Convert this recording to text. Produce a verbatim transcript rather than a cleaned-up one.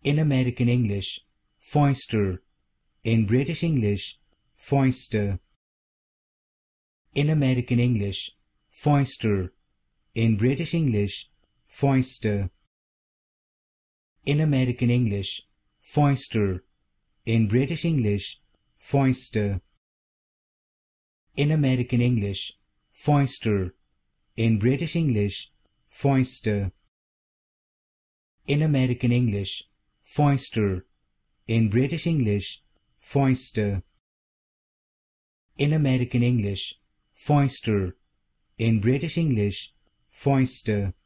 In American English, foister. In British English, foister. In American English, foister. In British English, foister. In American English, foister. In British English, foister. In American English, foister. In British English, foister. In American English, foister. In British English, foister. In American English, foister. In British English, foister.